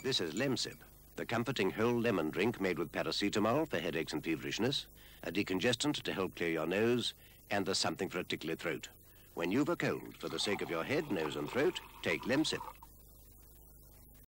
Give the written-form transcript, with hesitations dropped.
This is Lemsip, the comforting whole lemon drink made with paracetamol for headaches and feverishness, a decongestant to help clear your nose, and the something for a tickly throat. When you've a cold, for the sake of your head, nose and throat, take Lemsip.